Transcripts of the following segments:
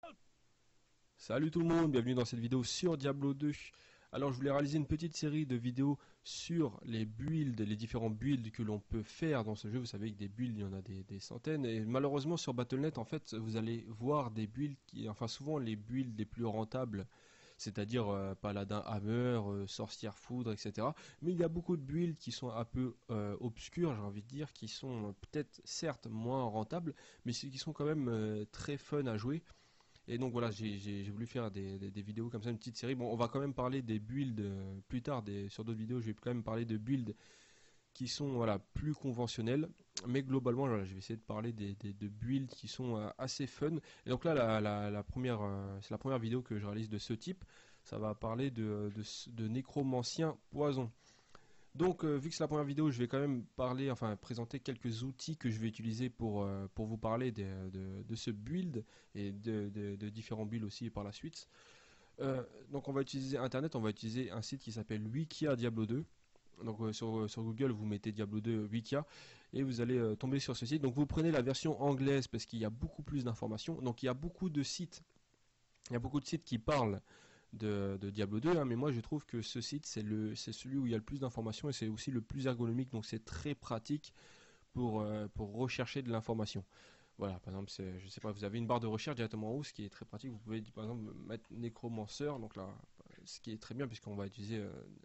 Salut tout le monde, bienvenue dans cette vidéo sur Diablo 2. Alors je voulais réaliser une petite série de vidéos sur les builds, les différents builds que l'on peut faire dans ce jeu. Vous savez que des builds, il y en a des centaines. Et malheureusement sur Battle.net, en fait, vous allez voir des builds qui, enfin souvent les builds les plus rentables, c'est-à-dire Paladin Hammer, Sorcière Foudre, etc. Mais il y a beaucoup de builds qui sont un peu obscurs, j'ai envie de dire, qui sont peut-être certes moins rentables, mais qui sont quand même très fun à jouer. Et donc voilà, j'ai voulu faire des vidéos comme ça, une petite série. Bon, on va quand même parler des builds plus tard, sur d'autres vidéos, je vais quand même parler de builds qui sont voilà plus conventionnels. Mais globalement, voilà, je vais essayer de parler de builds qui sont assez fun. Et donc là, la première, c'est la première vidéo que je réalise de ce type. Ça va parler de nécromancien poison. Donc, vu que c'est la première vidéo, je vais quand même parler, enfin présenter quelques outils que je vais utiliser pour vous parler de ce build et de différents builds aussi par la suite. Donc, on va utiliser Internet, on va utiliser un site qui s'appelle Wikia Diablo 2. Donc sur Google, vous mettez Diablo 2 Wikia et vous allez tomber sur ce site. Donc vous prenez la version anglaise parce qu'il y a beaucoup plus d'informations. Donc il y a beaucoup de sites, il y a beaucoup de sites qui parlent de Diablo 2, hein, mais moi je trouve que ce site c'est celui où il y a le plus d'informations et c'est aussi le plus ergonomique, donc c'est très pratique pour rechercher de l'information. Voilà, par exemple, je sais pas, vous avez une barre de recherche directement en haut, ce qui est très pratique. Vous pouvez par exemple mettre Necromancer, donc là, ce qui est très bien puisqu'on va utiliser,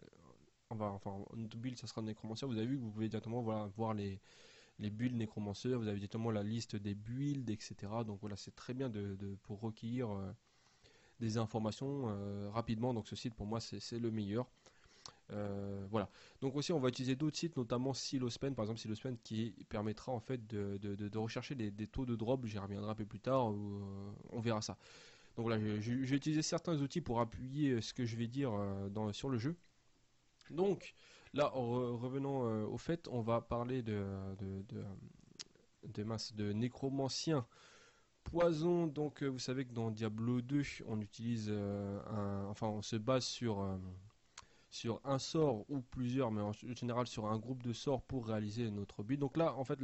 notre build ça sera Necromancer. Vous avez vu que vous pouvez directement voilà, voir les builds Necromancer, vous avez directement la liste des builds, etc. Donc voilà, c'est très bien pour recueillir des informations rapidement. Donc ce site pour moi c'est le meilleur. Voilà. Donc aussi on va utiliser d'autres sites, notamment Silospen, par exemple Silospen qui permettra en fait de rechercher des taux de drop. J'y reviendrai un peu plus tard, on verra ça. Donc voilà, je vais utiliser certains outils pour appuyer ce que je vais dire sur le jeu. Donc là, revenons au fait, on va parler de nécromancien poison. Donc vous savez que dans Diablo 2 on utilise enfin on se base sur un sort ou plusieurs, mais en général sur un groupe de sorts pour réaliser notre build. Donc là en fait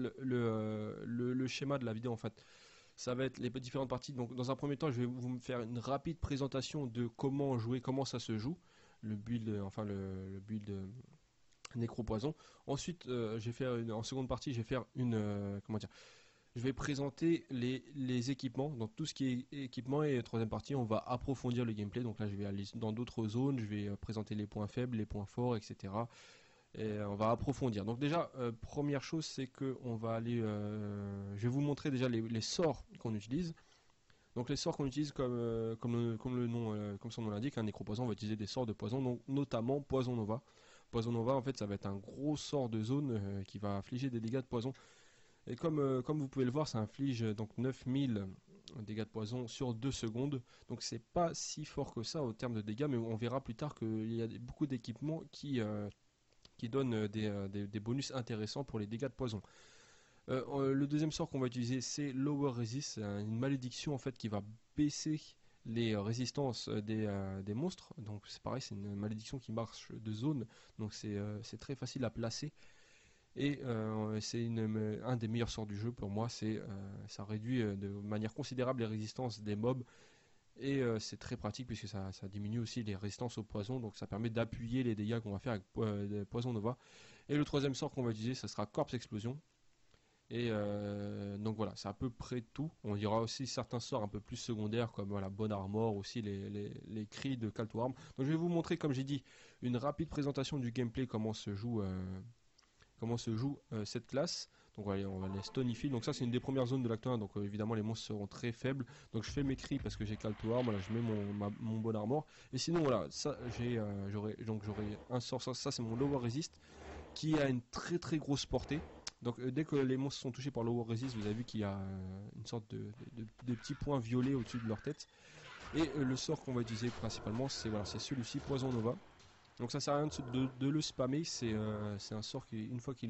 le schéma de la vidéo en fait ça va être les différentes parties. Donc dans un premier temps je vais vous faire une rapide présentation de comment jouer, comment ça se joue, le build, enfin le build nécro-poison. Ensuite je vais faire en seconde partie je vais faire une comment dire, je vais présenter les équipements, donc tout ce qui est équipement, et troisième partie, on va approfondir le gameplay. Donc là, je vais aller dans d'autres zones, je vais présenter les points faibles, les points forts, etc. Et on va approfondir. Donc déjà, première chose, c'est que on va aller, je vais vous montrer déjà les sorts qu'on utilise. Donc les sorts qu'on utilise comme son nom l'indique, un nécropoison, on va utiliser des sorts de poison, donc notamment Poison Nova. Poison Nova, en fait, ça va être un gros sort de zone qui va infliger des dégâts de poison. Et comme vous pouvez le voir, ça inflige donc 9000 dégâts de poison sur 2 secondes. Donc c'est pas si fort que ça au terme de dégâts, mais on verra plus tard qu'il y a beaucoup d'équipements qui donnent des bonus intéressants pour les dégâts de poison. Le deuxième sort qu'on va utiliser, c'est Lower Resist, c'est une malédiction en fait qui va baisser les résistances des monstres. Donc c'est pareil, c'est une malédiction qui marche de zone, donc c'est très facile à placer. Et c'est un des meilleurs sorts du jeu pour moi. Ça réduit de manière considérable les résistances des mobs. Et c'est très pratique puisque ça diminue aussi les résistances au poison. Donc ça permet d'appuyer les dégâts qu'on va faire avec Poison Nova. Et le troisième sort qu'on va utiliser, ça sera Corpse Explosion. Et donc voilà, c'est à peu près tout. On y aura aussi certains sorts un peu plus secondaires comme voilà, Bonne Armor, aussi les cris de Call to Arm. Donc je vais vous montrer, comme j'ai dit, une rapide présentation du gameplay, comment se joue cette classe. Donc voilà, on va les stonifier. Donc ça c'est une des premières zones de l'acte 1, donc évidemment les monstres seront très faibles. Donc je fais mes cris parce que j'ai Call to Arm, voilà, je mets mon bon armor. Et sinon voilà, ça j'aurai un sort, ça c'est mon Lower Resist qui a une très très grosse portée. Donc dès que les monstres sont touchés par Lower Resist, vous avez vu qu'il y a une sorte de petits points violets au-dessus de leur tête. Et le sort qu'on va utiliser principalement, c'est voilà, c'est celui-ci, Poison Nova. Donc ça sert à rien de le spammer, c'est un sort qui, une fois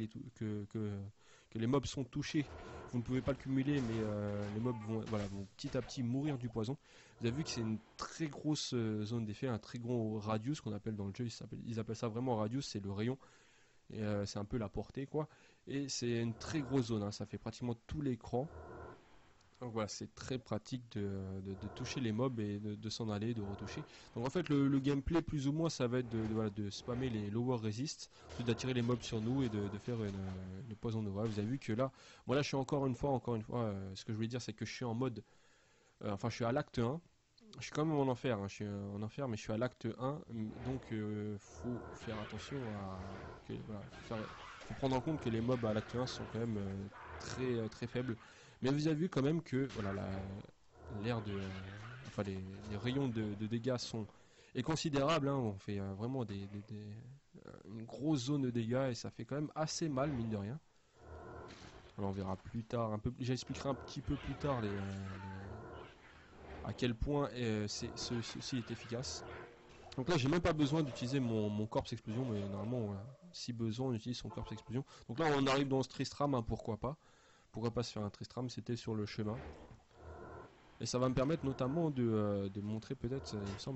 que les mobs sont touchés, vous ne pouvez pas le cumuler, mais les mobs vont petit à petit mourir du poison. Vous avez vu que c'est une très grosse zone d'effet, un très gros radius qu'on appelle dans le jeu, ils appellent ça vraiment radius, c'est le rayon, et c'est un peu la portée quoi. Et c'est une très grosse zone, hein, ça fait pratiquement tout l'écran. Donc voilà, c'est très pratique de toucher les mobs et de s'en aller, de retoucher. Donc en fait, le gameplay, plus ou moins, ça va être voilà, de spammer les lower resist, d'attirer les mobs sur nous et de faire une poison nova. Vous avez vu que là, moi là, je suis encore une fois, ce que je voulais dire, c'est que je suis en mode, enfin, je suis à l'acte 1. Je suis quand même en enfer, hein, je suis en enfer, mais je suis à l'acte 1, donc faut faire attention voilà, faut prendre en compte que les mobs à l'acte 1 sont quand même très faibles. Mais vous avez vu quand même que voilà, l'air de, enfin les rayons de dégâts sont est considérable, hein, on fait vraiment une grosse zone de dégâts et ça fait quand même assez mal mine de rien. Alors on verra plus tard, j'expliquerai un petit peu plus tard à quel point ceci est efficace. Donc là, j'ai même pas besoin d'utiliser mon corpse explosion, mais normalement, voilà, si besoin, on utilise son corpse explosion. Donc là, on arrive dans ce Tristram, hein, pourquoi pas. Pourquoi pas se faire un Tristram, c'était sur le chemin. Et ça va me permettre notamment de montrer peut-être,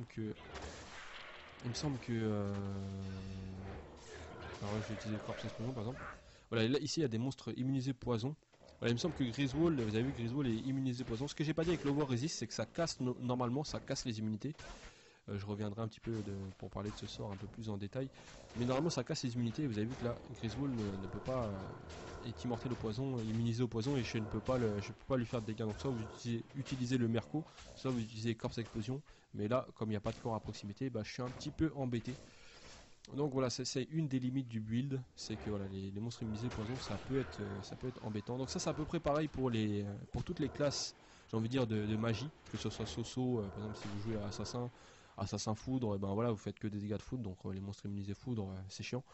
alors là, je vais utiliser le corpse explosion par exemple. Voilà, là, ici, il y a des monstres immunisés poison. Voilà, il me semble que Griswold, vous avez vu, Griswold est immunisé poison. Ce que j'ai pas dit avec l'Over Resist, c'est que ça casse, normalement, ça casse les immunités. Je reviendrai un petit peu pour parler de ce sort un peu plus en détail. Mais normalement ça casse les immunités. Vous avez vu que là, Griswold ne peut pas être immortel au poison, immunisé au poison, et je ne peux pas, je peux pas lui faire de dégâts. Donc soit vous utilisez le Merco, soit vous utilisez Corpse Explosion. Mais là, comme il n'y a pas de corps à proximité, bah, je suis un petit peu embêté. Donc voilà, c'est une des limites du build, c'est que voilà, les monstres immunisés au poison, ça peut être embêtant. Donc ça c'est à peu près pareil pour toutes les classes, j'ai envie de dire, de magie, que ce soit Soso, par exemple si vous jouez à Assassin Foudre, et ben voilà, vous faites que des dégâts de foudre, donc les monstres immunisés foudre, c'est chiant,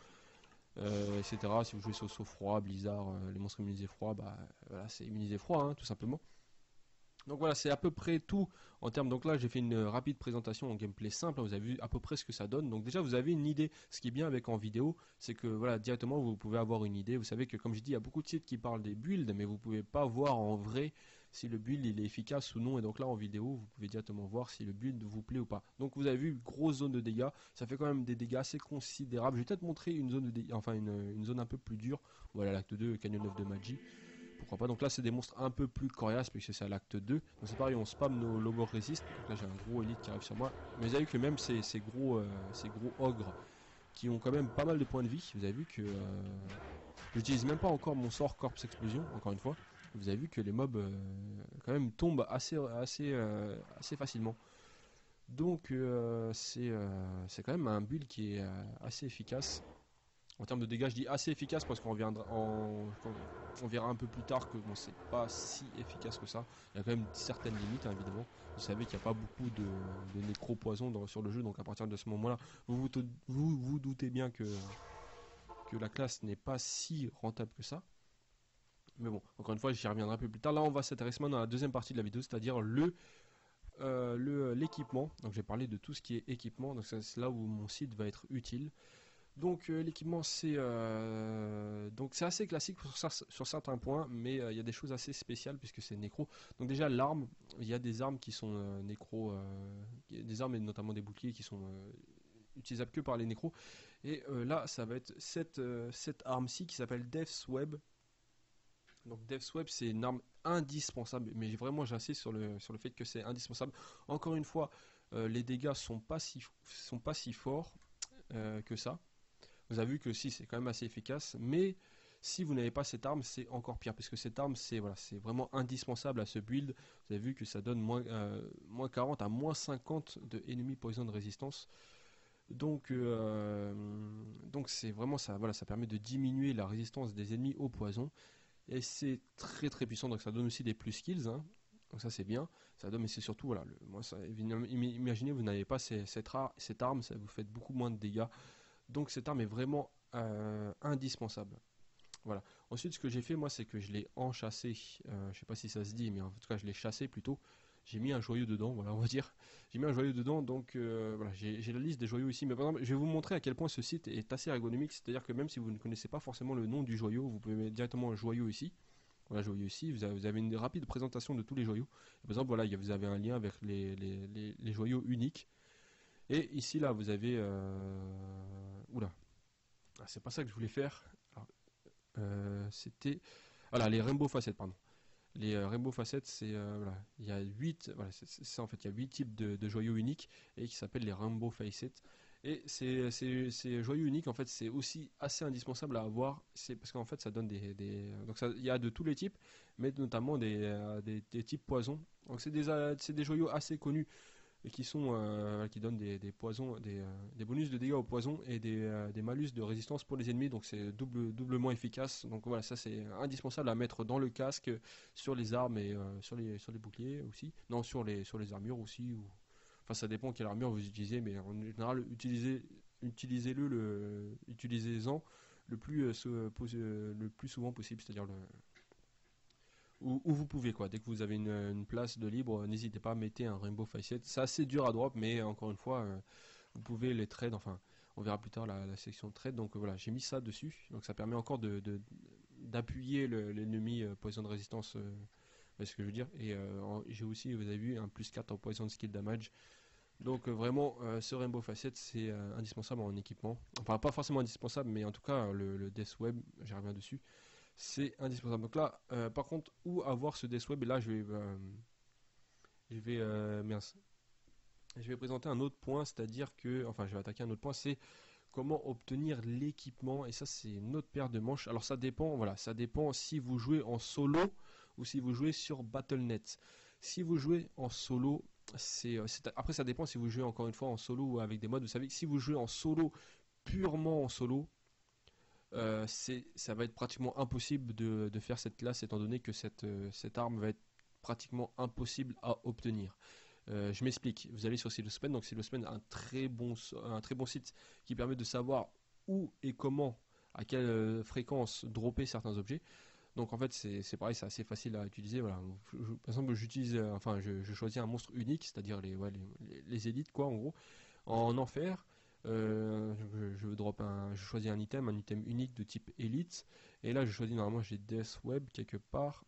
etc. Si vous jouez Soso froid, Blizzard, les monstres immunisés froid, bah voilà, c'est immunisé froid, hein, tout simplement. Donc voilà, c'est à peu près tout en termes. Donc là, j'ai fait une rapide présentation en gameplay simple. Vous avez vu à peu près ce que ça donne. Donc déjà, vous avez une idée. Ce qui est bien avec en vidéo, c'est que voilà, directement, vous pouvez avoir une idée. Vous savez que, comme je dis, il y a beaucoup de sites qui parlent des builds, mais vous pouvez pas voir en vrai si le build il est efficace ou non. Et donc là, en vidéo, vous pouvez directement voir si le build vous plaît ou pas. Donc vous avez vu, grosse zone de dégâts. Ça fait quand même des dégâts assez considérables. Je vais peut-être montrer une zone de dégâts, enfin une zone un peu plus dure. Voilà, l'acte 2, Canyon of the Magi. Pourquoi pas. Donc là c'est des monstres un peu plus coriaces puisque c'est à l'acte 2. Donc c'est pareil, on spam nos lower resist. Donc là j'ai un gros élite qui arrive sur moi. Mais vous avez vu que même ces gros ogres qui ont quand même pas mal de points de vie, vous avez vu que j'utilise même pas encore mon sort Corpse Explosion, encore une fois. Vous avez vu que les mobs quand même tombent assez facilement. Donc c'est quand même un build qui est assez efficace. En termes de dégâts, je dis assez efficace parce on verra un peu plus tard que bon, c'est pas si efficace que ça. Il y a quand même certaines limites, hein, évidemment. Vous savez qu'il n'y a pas beaucoup de nécro-poison sur le jeu, donc à partir de ce moment-là, vous doutez bien que la classe n'est pas si rentable que ça. Mais bon, encore une fois, j'y reviendrai un peu plus tard. Là, on va s'intéresser maintenant à la deuxième partie de la vidéo, c'est-à-dire l'équipement. Donc, j'ai parlé de tout ce qui est équipement, donc c'est là où mon site va être utile. Donc l'équipement c'est assez classique sur certains points, mais il y a des choses assez spéciales puisque c'est nécro. Donc déjà l'arme, il y a des armes qui sont nécro, des armes et notamment des boucliers qui sont utilisables que par les nécros. Et là ça va être cette arme-ci qui s'appelle Death's Web. Donc Death's Web c'est une arme indispensable, mais vraiment j'insiste sur le fait que c'est indispensable. Encore une fois, les dégâts sont pas si forts que ça. Vous avez vu que si c'est quand même assez efficace, mais si vous n'avez pas cette arme, c'est encore pire, parce que cette arme, c'est voilà, c'est vraiment indispensable à ce build. Vous avez vu que ça donne moins 40 à moins 50 de ennemis poison de résistance. Donc c'est vraiment ça, voilà, ça permet de diminuer la résistance des ennemis au poison. Et c'est très puissant, donc ça donne aussi des plus skills, hein. Donc ça c'est bien, ça donne, mais c'est surtout, voilà, imaginez vous n'avez pas cette arme, ça vous fait beaucoup moins de dégâts. Donc cette arme est vraiment indispensable. Voilà. Ensuite, ce que j'ai fait, moi, c'est que je l'ai enchâssé. Je sais pas si ça se dit, mais en tout cas, je l'ai chassé plutôt. J'ai mis un joyau dedans, voilà, on va dire. J'ai mis un joyau dedans, donc voilà, j'ai la liste des joyaux ici. Mais par exemple, je vais vous montrer à quel point ce site est assez ergonomique. C'est-à-dire que même si vous ne connaissez pas forcément le nom du joyau, vous pouvez mettre directement un joyau ici. Voilà, joyau ici. Vous avez une rapide présentation de tous les joyaux. Par exemple, voilà, vous avez un lien avec les joyaux uniques. Et ici, là, vous avez... Oula, ah, c'est pas ça que je voulais faire. C'était... Voilà, les Rainbow Facettes, pardon. Les Rainbow Facets, c'est voilà, il y a 8, voilà, c'est ça en fait, il y a 8 types de joyaux uniques et qui s'appellent les Rainbow Facets. Et ces joyaux uniques, en fait, c'est aussi assez indispensable à avoir, c'est parce qu'en fait, ça donne donc il y a de tous les types, mais notamment des types poison. Donc c'est des joyaux assez connus et qui donnent des poisons, des bonus de dégâts au poison et des malus de résistance pour les ennemis. Donc c'est doublement efficace. Donc voilà, ça c'est indispensable à mettre dans le casque, sur les armes et sur les boucliers aussi. Non, sur les armures aussi. Enfin, ça dépend quelle armure vous utilisez, mais en général, utilisez-en le plus souvent possible, c'est-à-dire où vous pouvez quoi. Dès que vous avez une place de libre, n'hésitez pas, mettez un Rainbow Facet. C'est assez dur à drop, mais encore une fois, vous pouvez les trade. Enfin, on verra plus tard la section trade. Donc voilà, j'ai mis ça dessus. Donc ça permet encore d'appuyer l'ennemi poison de résistance. C'est ce que je veux dire. Et j'ai aussi, vous avez vu, un plus 4 en poison skill damage. Donc vraiment, ce Rainbow Facet, c'est indispensable en équipement. Enfin, pas forcément indispensable, mais en tout cas, le Death Web, j'y reviens dessus, c'est indispensable. Donc là, par contre, où avoir ce Death Web? Et là, mince, je vais présenter un autre point, c'est-à-dire que, enfin, je vais attaquer un autre point, c'est comment obtenir l'équipement. Et ça, c'est une autre paire de manches. Alors ça dépend, voilà, ça dépend si vous jouez en solo ou si vous jouez sur Battle.net. Si vous jouez en solo, après ça dépend si vous jouez encore une fois en solo ou avec des mods. Vous savez que si vous jouez en solo, purement en solo, ça va être pratiquement impossible de faire cette classe étant donné que cette arme va être pratiquement impossible à obtenir. Je m'explique. Vous allez sur Silospen, donc Silospen a un très bon site qui permet de savoir où et comment, à quelle fréquence dropper certains objets. Donc en fait c'est pareil, c'est assez facile à utiliser. Voilà. Par exemple, je choisis un monstre unique, c'est-à-dire les élites quoi en gros, en enfer. Je choisis un item unique de type élite. Et là je choisis normalement j'ai Death Web quelque part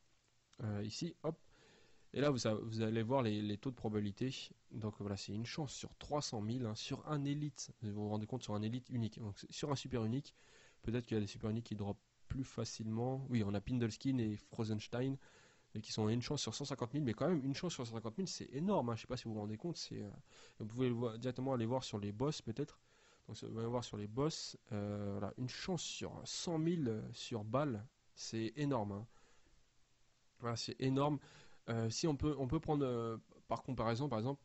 ici, hop. Et là, vous allez voir les taux de probabilité. Donc voilà, c'est une chance sur 300 000, hein, sur un élite. Vous vous rendez compte, sur un élite unique. Donc sur un super unique, peut-être qu'il y a des super uniques qui drop plus facilement. Oui, on a Pindleskin et Frozenstein, et qui sont à une chance sur 150 000, mais quand même, une chance sur 150 000, c'est énorme. Hein, je sais pas si vous vous rendez compte. Vous pouvez directement aller voir sur les boss, peut-être. Donc vous allez voir sur les boss, voilà, une chance sur 100 000 sur balle, c'est énorme. Hein. Voilà, c'est énorme. Si on peut prendre par comparaison, par exemple,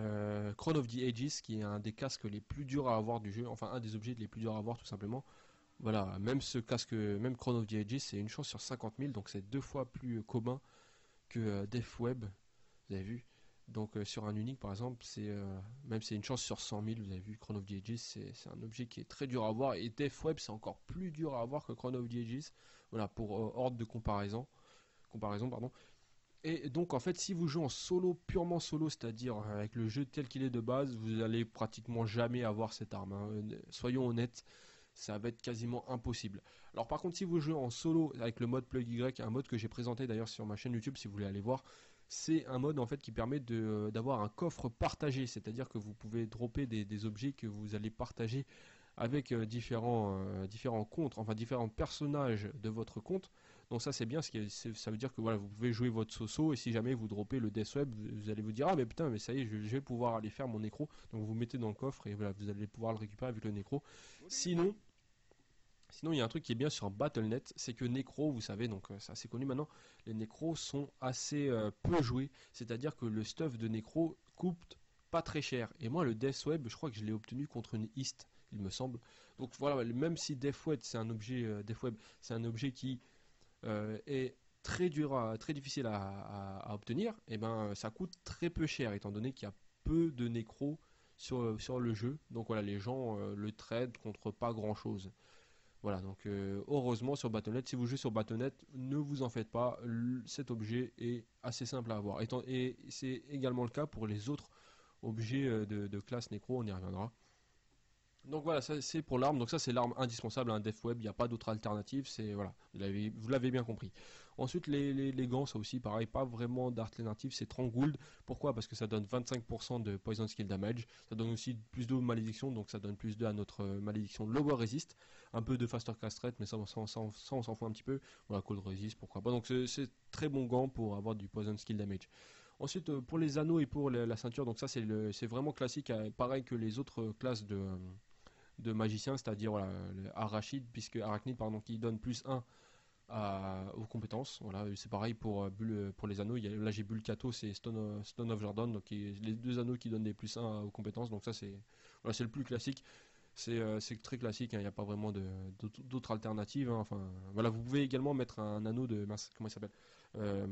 Crown of the Ages, qui est un des casques les plus durs à avoir du jeu, enfin un des objets les plus durs à avoir tout simplement. Voilà, même ce casque, même Crown of the Ages, c'est une chance sur 50 000, donc c'est deux fois plus commun que Death Web, vous avez vu. Donc sur un unique par exemple, même c'est une chance sur 100 000, vous avez vu, Crown of the Ages, c'est un objet qui est très dur à avoir, et Death Web c'est encore plus dur à avoir que Crown of the Ages, voilà, pour ordre de comparaison, pardon. Et donc en fait si vous jouez en solo, purement solo, c'est-à-dire avec le jeu tel qu'il est de base, vous allez pratiquement jamais avoir cette arme. Hein. Soyons honnêtes, ça va être quasiment impossible. Alors par contre si vous jouez en solo avec le mode Plug Y, un mode que j'ai présenté d'ailleurs sur ma chaîne YouTube si vous voulez aller voir, c'est un mode en fait qui permet d'avoir un coffre partagé, c'est-à-dire que vous pouvez dropper des objets que vous allez partager avec différents comptes, enfin différents personnages de votre compte. Donc ça c'est bien, ça veut dire que voilà, vous pouvez jouer votre Soso et si jamais vous droppez le Death Web, vous allez vous dire ah mais putain mais ça y est, je vais pouvoir aller faire mon nécro. Donc vous mettez dans le coffre et voilà, vous allez pouvoir le récupérer avec le nécro. Sinon, il y a un truc qui est bien sur Battle.net, c'est que Necro, vous savez, donc c'est assez connu maintenant, les Necros sont assez peu joués, c'est-à-dire que le stuff de Necro coûte pas très cher. Et moi, le Death Web, je crois que je l'ai obtenu contre une East, il me semble. Donc voilà, même si Death Web, Death Web, c'est un objet qui est très difficile à obtenir, et ben ça coûte très peu cher, étant donné qu'il y a peu de Necro sur le jeu. Donc voilà, les gens le trade contre pas grand-chose. Voilà, donc heureusement sur Battle.net, si vous jouez sur Battle.net, ne vous en faites pas, cet objet est assez simple à avoir. Et c'est également le cas pour les autres objets de classe Necro, on y reviendra. Donc voilà, ça c'est pour l'arme. Donc ça c'est l'arme indispensable à un def web. Il n'y a pas d'autre alternative. C'est voilà, vous l'avez bien compris. Ensuite les gants, ça aussi pareil, pas vraiment d'alternative. C'est 30 gold. Pourquoi? Parce que ça donne 25% de poison skill damage. Ça donne aussi plus de malédiction, donc ça donne plus de à notre malédiction lower resist. Un peu de faster cast rate, mais ça on s'en fout un petit peu. Voilà, cold resist, pourquoi pas. Donc c'est très bon gant pour avoir du poison skill damage. Ensuite, pour les anneaux et pour la ceinture, donc ça c'est vraiment classique, pareil que les autres classes de magicien, c'est-à-dire voilà, Arachide, puisque Arachnide, pardon, qui donne plus un aux compétences. Voilà, c'est pareil pour les anneaux. Là j'ai Bulkato, c'est Stone of Jordan, donc les deux anneaux qui donnent des plus un aux compétences. Donc ça c'est voilà, c'est le plus classique. C'est très classique, hein, il n'y a pas vraiment d'autres alternatives, hein. Enfin, voilà, vous pouvez également mettre un anneau de mince, comment il s'appelle euh,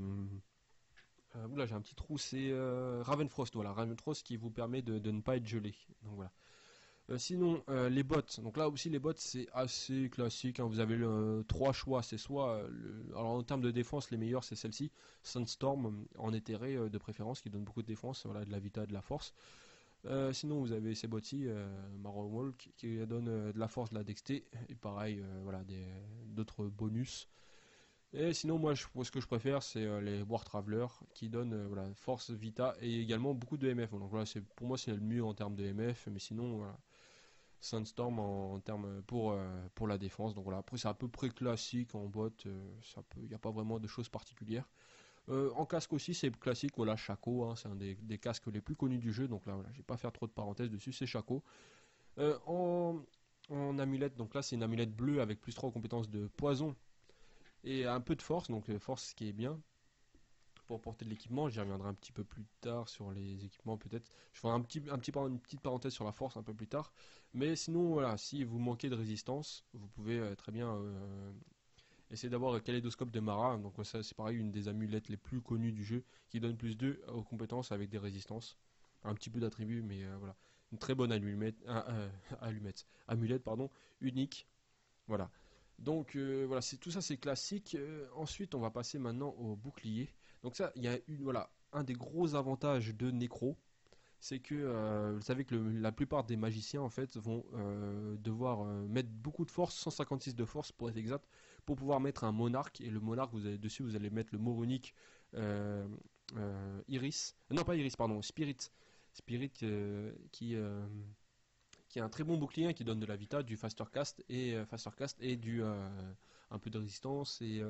oula, j'ai un petit trou, c'est Ravenfrost, voilà, Ravenfrost qui vous permet de ne pas être gelé. Donc voilà. Sinon, les bots. Donc là aussi, les bots, c'est assez classique, hein. Vous avez trois choix. C'est soit, alors en termes de défense, les meilleurs, c'est celle-ci, Sunstorm en éthéré de préférence, qui donne beaucoup de défense, voilà, de la vita, de la force. Sinon, vous avez ces bots-ci, Marrow Walk, qui donne de la force, de la dexté, et pareil, voilà, d'autres bonus. Et sinon, moi, ce que je préfère, c'est les War Traveler, qui donnent voilà, force, vita, et également beaucoup de MF. Donc voilà, pour moi, c'est le mieux en termes de MF, mais sinon, voilà. Sandstorm en termes pour la défense. Donc voilà, après c'est à peu près classique en bot, il n'y a pas vraiment de choses particulières. En casque aussi c'est classique, voilà, Shaco, hein, c'est un des casques les plus connus du jeu, donc là voilà, je vais pas faire trop de parenthèses dessus, c'est Shaco. Euh, en, en amulette, donc là c'est une amulette bleue avec plus 3 aux compétences de poison et un peu de force, donc force ce qui est bien pour porter de l'équipement. J'y reviendrai un petit peu plus tard sur les équipements peut-être. Je ferai une petite parenthèse sur la force un peu plus tard. Mais sinon, voilà, si vous manquez de résistance, vous pouvez très bien essayer d'avoir le kaléidoscope de Mara. Donc ça c'est pareil, une des amulettes les plus connues du jeu, qui donne plus 2 aux compétences avec des résistances. Un petit peu d'attributs, mais voilà. Une très bonne amulette, pardon, unique. Voilà. Donc voilà, tout ça c'est classique. Ensuite, on va passer maintenant au bouclier. Donc ça, il y a voilà, un des gros avantages de Necro, c'est que vous savez que la plupart des magiciens en fait vont devoir mettre beaucoup de force, 156 de force pour être exact, pour pouvoir mettre un monarque. Et le monarque, dessus, vous allez mettre le mot runique euh, Iris. Non, pas Iris, pardon, Spirit. Spirit qui est un très bon bouclier qui donne de la vita, du faster cast et du un peu de résistance et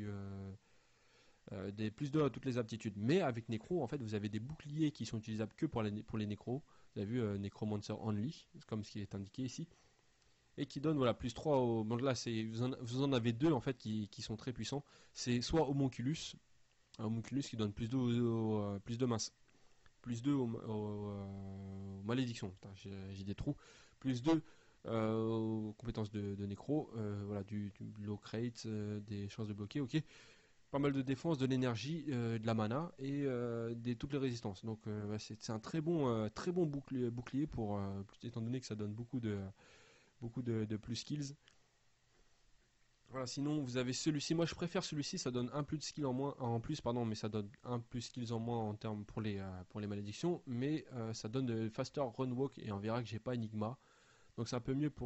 des plus de à toutes les aptitudes. Mais avec Necro, en fait, vous avez des boucliers qui sont utilisables que pour les Necros. Vous avez vu Necromancer Only, comme ce qui est indiqué ici, et qui donne voilà plus 3 au. Donc là, vous en avez deux en fait qui sont très puissants. C'est soit Homunculus, un Homunculus qui donne plus de masse, plus 2 aux malédictions. J'ai des trous. Plus 2 aux compétences de nécro. Voilà, du block rate, des chances de bloquer, ok. Pas mal de défense, de l'énergie, de la mana et toutes les résistances. Donc c'est un très bon bouclier pour, étant donné que ça donne beaucoup de plus skills. Voilà, sinon vous avez celui-ci. Moi je préfère celui-ci, ça donne un plus de skill en moins, en plus pardon, mais ça donne un plus skills en moins en termes pour les malédictions, mais ça donne de faster run walk et on verra que j'ai pas Enigma, donc c'est un peu mieux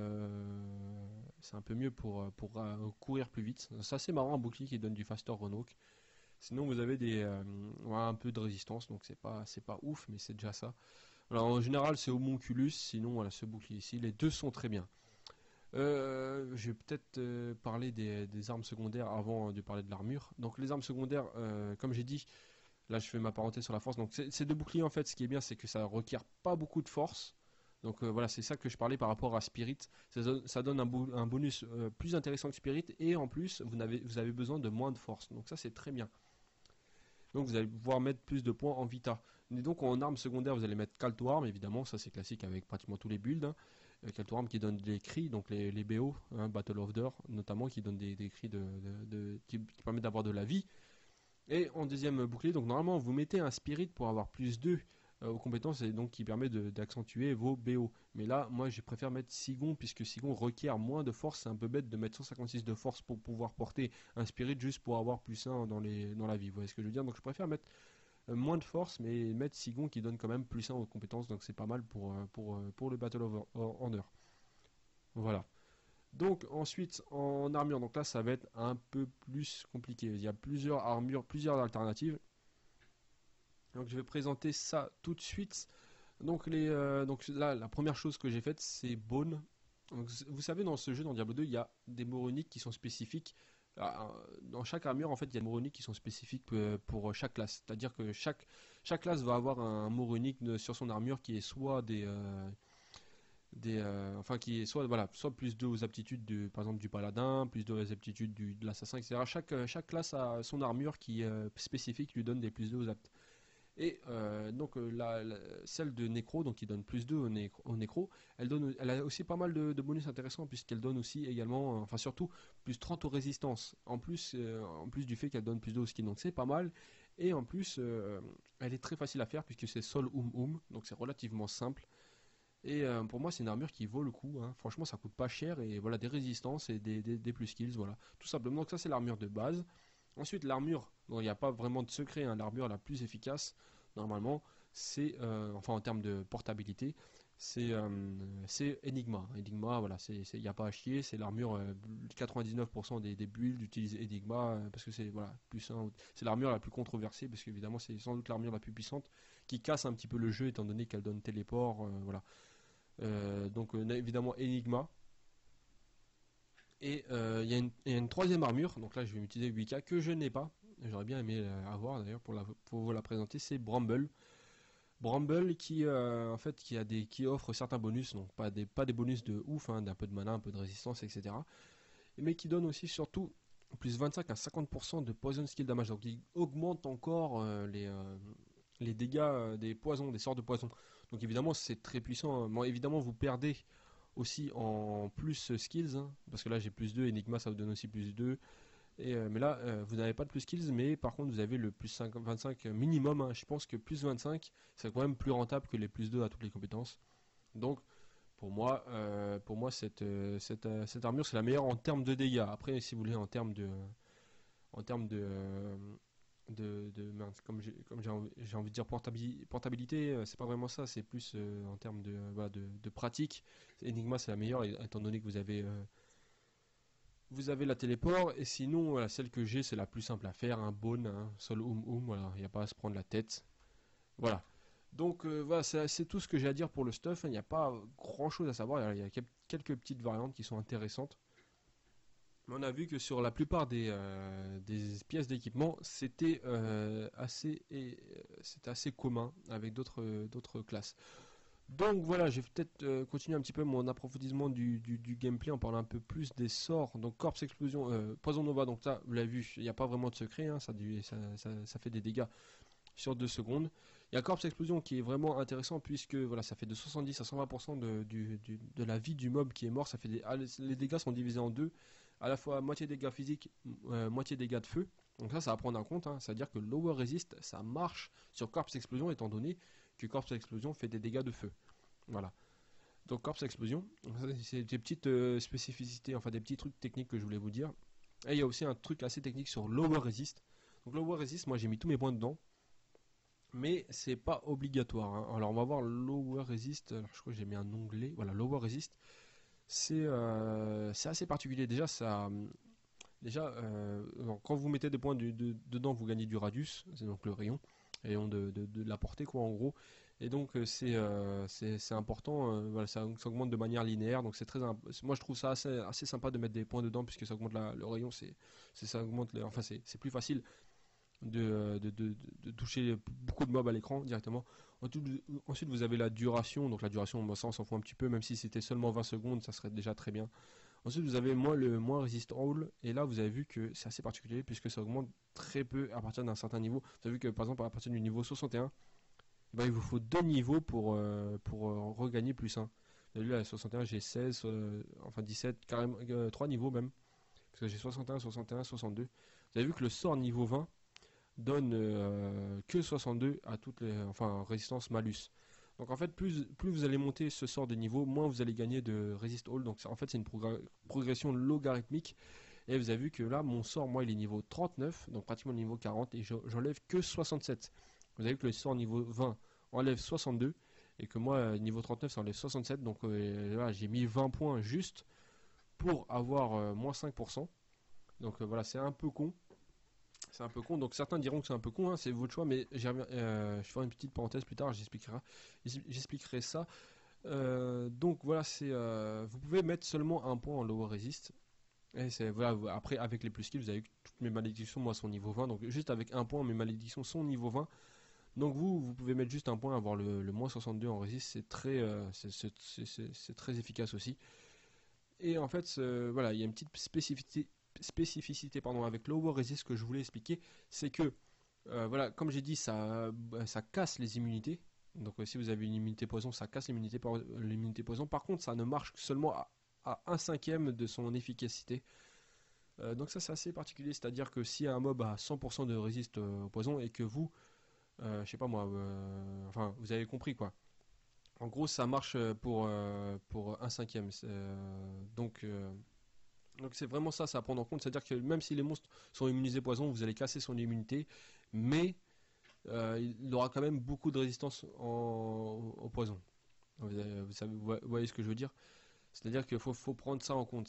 pour courir plus vite. C'est assez marrant un bouclier qui donne du faster run walk. Sinon vous avez voilà, un peu de résistance, donc c'est pas ouf, mais c'est déjà ça. Alors en général c'est homunculus, sinon voilà ce bouclier ici, les deux sont très bien. Je vais peut-être parler des armes secondaires avant de parler de l'armure. Donc les armes secondaires, comme j'ai dit, là je fais ma parenthèse sur la force. Donc ces deux boucliers en fait, ce qui est bien, c'est que ça requiert pas beaucoup de force. Donc voilà, c'est ça que je parlais par rapport à Spirit. Ça donne un bonus plus intéressant que Spirit et en plus vous avez besoin de moins de force. Donc ça c'est très bien. Donc vous allez pouvoir mettre plus de points en Vita. Et donc en arme secondaire, vous allez mettre Call to Arm, évidemment, ça c'est classique avec pratiquement tous les builds, hein. Call to Arm qui donne des cris, donc les BO, hein, Battle of Door notamment, qui donne des cris qui permettent d'avoir de la vie. Et en deuxième bouclier, donc normalement vous mettez un Spirit pour avoir plus 2 aux compétences et donc qui permet d'accentuer vos BO. Mais là, moi je préfère mettre Sigon puisque Sigon requiert moins de force. C'est un peu bête de mettre 156 de force pour pouvoir porter un Spirit juste pour avoir plus 1 dans la vie. Vous voyez ce que je veux dire? Donc je préfère mettre moins de force, mais mettre Sigon qui donne quand même plus 1 aux compétences, donc c'est pas mal pour le Battle of Honor. Voilà. Donc ensuite en armure, donc là ça va être un peu plus compliqué. Il y a plusieurs armures, plusieurs alternatives. Donc je vais présenter ça tout de suite. Donc là la première chose que j'ai faite c'est Bone. Donc, vous savez dans ce jeu, dans Diablo 2, il y a des mots runiques qui sont spécifiques. Dans chaque armure en fait il y a des mots runiques qui sont spécifiques pour chaque classe. C'est-à-dire que chaque classe va avoir un mot runique sur son armure qui est soit enfin qui est soit voilà soit plus 2 aux aptitudes par exemple du paladin, plus 2 aux aptitudes de l'assassin, etc. Chaque classe a son armure qui spécifique lui donne des plus 2 aux aptes. Et celle de Nécro, donc qui donne plus 2 au Nécro, elle a aussi pas mal de bonus intéressants puisqu'elle donne aussi également, enfin surtout, plus 30 aux résistances. En plus du fait qu'elle donne plus 2 au skin, donc c'est pas mal. Et en plus, elle est très facile à faire puisque c'est Sol donc c'est relativement simple. Et pour moi, c'est une armure qui vaut le coup, hein. Franchement, ça coûte pas cher et voilà des résistances et des plus skills, voilà. Tout simplement, donc ça c'est l'armure de base. Ensuite, l'armure, il n'y a pas vraiment de secret, hein. L'armure la plus efficace, normalement, c'est, enfin en termes de portabilité, c'est Enigma. Enigma, voilà, il n'y a pas à chier, c'est l'armure, 99% des builds utilisent Enigma parce que c'est voilà, c'est l'armure la plus controversée parce qu'évidemment c'est sans doute l'armure la plus puissante qui casse un petit peu le jeu étant donné qu'elle donne téléport, voilà. Évidemment Enigma. Et il y a une troisième armure, donc là je vais utiliser 8K que je n'ai pas. J'aurais bien aimé avoir d'ailleurs pour vous la présenter, c'est Bramble. Bramble qui offre certains bonus, donc pas des bonus de ouf, hein, d'un peu de mana, un peu de résistance, etc. Mais qui donne aussi surtout plus 25 à 50% de poison skill damage, donc il augmente encore les dégâts des poisons, des sorts de poison. Donc évidemment c'est très puissant, hein. Bon, évidemment vous perdez aussi en plus skills, hein, parce que là j'ai plus 2, Enigma ça vous donne aussi plus 2. Mais là vous n'avez pas de plus skills, mais par contre vous avez le plus 25 minimum, hein. Je pense que plus 25 c'est quand même plus rentable que les plus 2 à toutes les compétences. Donc pour moi cette armure c'est la meilleure en termes de dégâts. Après si vous voulez en termes mince, comme j'ai envie de dire portabilité, c'est pas vraiment ça, c'est plus en termes voilà, de pratique. Enigma c'est la meilleure étant donné que vous avez la téléport, et sinon voilà, celle que j'ai c'est la plus simple à faire, un Bone, hein, Sol voilà, il n'y a pas à se prendre la tête. Voilà. Donc voilà, c'est tout ce que j'ai à dire pour le stuff, hein. Il n'y a pas grand chose à savoir, il y a quelques petites variantes qui sont intéressantes. On a vu que sur la plupart des pièces d'équipement, c'était assez commun avec d'autres classes. Donc voilà, je vais peut-être continuer un petit peu mon approfondissement du gameplay en parlant un peu plus des sorts. Donc Corpse Explosion, Poison Nova, donc ça, vous l'avez vu, il n'y a pas vraiment de secret, hein, ça fait des dégâts sur 2 secondes. Il y a Corpse Explosion qui est vraiment intéressant puisque voilà, ça fait de 70 à 120% de la vie du mob qui est mort. Les dégâts sont divisés en deux, à la fois moitié dégâts physiques, moitié dégâts de feu. Donc ça à prendre en compte, hein. C'est-à-dire que Lower Resist, ça marche sur Corpse Explosion étant donné que Corpse Explosion fait des dégâts de feu. Voilà. Donc Corpse Explosion, c'est des petites spécificités, enfin des petits trucs techniques que je voulais vous dire. Et il y a aussi un truc assez technique sur Lower Resist. Donc Lower Resist, moi j'ai mis tous mes points dedans, mais c'est pas obligatoire, hein. Alors on va voir Lower Resist. Alors, je crois que j'ai mis un onglet. Voilà, Lower Resist. C'est assez particulier. Quand vous mettez des points dedans, vous gagnez du radius, c'est donc le rayon de la portée, quoi, en gros. Et donc c'est important. Voilà, ça augmente de manière linéaire, donc moi je trouve ça assez sympa de mettre des points dedans puisque ça augmente le rayon. Ça augmente, enfin c'est plus facile de toucher beaucoup de mobs à l'écran directement. Ensuite, vous avez la duration. Donc la duration, ça on s'en fout un petit peu, même si c'était seulement 20 secondes, ça serait déjà très bien. Ensuite, vous avez le moins resist all, et là vous avez vu que c'est assez particulier puisque ça augmente très peu à partir d'un certain niveau. Vous avez vu que par exemple à partir du niveau 61, ben, il vous faut 2 niveaux pour regagner plus 1. Vous avez vu à 61 j'ai 16, enfin 17, carrément 3 niveaux même, parce que j'ai 61, 61, 62. Vous avez vu que le sort niveau 20 donne que 62 à toutes les, enfin résistance malus. Donc en fait plus vous allez monter ce sort de niveau, moins vous allez gagner de resist all. Donc en fait c'est une progression logarithmique. Et vous avez vu que là mon sort moi il est niveau 39, donc pratiquement niveau 40, et j'enlève que 67. Vous avez vu que le sort niveau 20 enlève 62 et que moi niveau 39 ça enlève 67, donc voilà, j'ai mis 20 points juste pour avoir moins 5%. Donc voilà, c'est un peu con. C'est un peu con, donc certains diront que c'est un peu con, hein, c'est votre choix, mais je ferai une petite parenthèse plus tard, j'expliquerai ça. Donc voilà, vous pouvez mettre seulement un point en lower resist. Et voilà, après, avec les plus skills, vous avez vu que toutes mes malédictions, moi, sont niveau 20. Donc juste avec un point, mes malédictions sont niveau 20. Donc vous pouvez mettre juste un point, avoir le moins 62 en resist, c'est très efficace aussi. Et en fait, voilà, il y a une petite spécificité pardon, avec lower resist que je voulais expliquer, c'est que voilà, comme j'ai dit, ça casse les immunités. Donc si vous avez une immunité poison, ça casse l'immunité poison. Par contre, ça ne marche seulement à 1/5 de son efficacité. Donc ça c'est assez particulier, c'est-à-dire que si un mob a 100% de résiste au poison et que vous, je sais pas moi, enfin vous avez compris quoi. En gros ça marche pour 1/5. Donc c'est vraiment ça, à prendre en compte, c'est-à-dire que même si les monstres sont immunisés poison, vous allez casser son immunité, mais il aura quand même beaucoup de résistance au poison. Vous voyez ce que je veux dire? C'est-à-dire qu'il faut prendre ça en compte.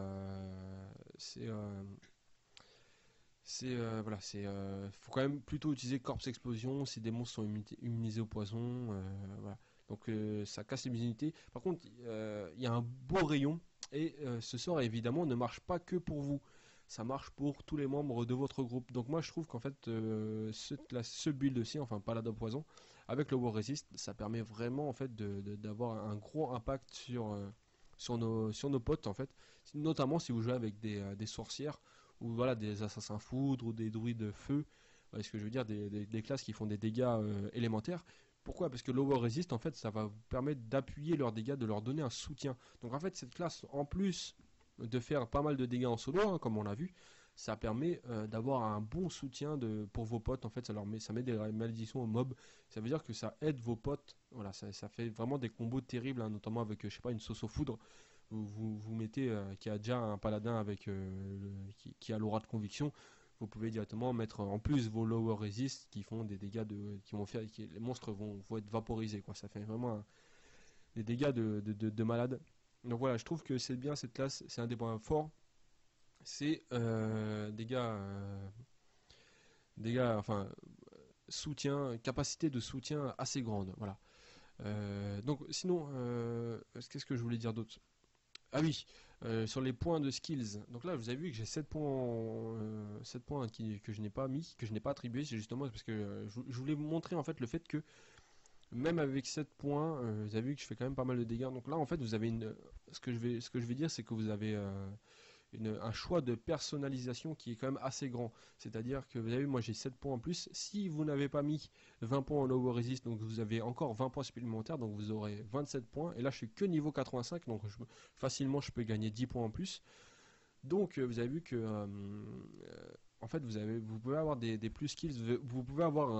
Voilà, faut quand même plutôt utiliser Corpse Explosion si des monstres sont immunisés au poison. Voilà. Donc ça casse l'immunité. Par contre, il y a un beau rayon et ce sort évidemment ne marche pas que pour vous. Ça marche pour tous les membres de votre groupe. Donc moi je trouve qu'en fait ce build aussi, enfin Paladin Poison, avec le War Resist, ça permet vraiment en fait d'avoir un gros impact sur nos potes en fait. Notamment si vous jouez avec des sorcières ou voilà des assassins foudre ou des druides feu. Vous voyez ce que je veux dire, des classes qui font des dégâts élémentaires. Pourquoi? Parce que Lower Resist, en fait, ça va vous permettre d'appuyer leurs dégâts, de leur donner un soutien. Donc en fait, cette classe, en plus de faire pas mal de dégâts en solo, hein, comme on l'a vu, ça permet d'avoir un bon soutien pour vos potes. En fait, ça met des malédictions aux mobs. Ça veut dire que ça aide vos potes. Voilà, ça fait vraiment des combos terribles, hein, notamment avec, je sais pas, une sauce aux foudres. Vous mettez qui a déjà un paladin qui a l'aura de conviction. Vous pouvez directement mettre en plus vos lower resist qui font des dégâts qui vont faire, les monstres vont être vaporisés quoi. Ça fait vraiment des dégâts de malade. Donc voilà, je trouve que c'est bien cette classe, c'est un des points forts. C'est enfin soutien, capacité de soutien assez grande. Voilà. Donc sinon, qu'est-ce que je voulais dire d'autre? Ah oui, sur les points de skills. Donc là, vous avez vu que j'ai 7 points, 7 points que je n'ai pas mis, que je n'ai pas attribué. C'est justement parce que je voulais vous montrer en fait le fait que même avec 7 points, vous avez vu que je fais quand même pas mal de dégâts. Donc là, en fait, vous avez ce que je vais dire, c'est que vous avez un choix de personnalisation qui est quand même assez grand. C'est-à-dire que vous avez vu, moi j'ai 7 points en plus. Si vous n'avez pas mis 20 points en lower resist, donc vous avez encore 20 points supplémentaires, donc vous aurez 27 points. Et là je suis que niveau 85, donc facilement je peux gagner 10 points en plus. Donc vous avez vu que en fait vous pouvez avoir des plus skills, vous pouvez avoir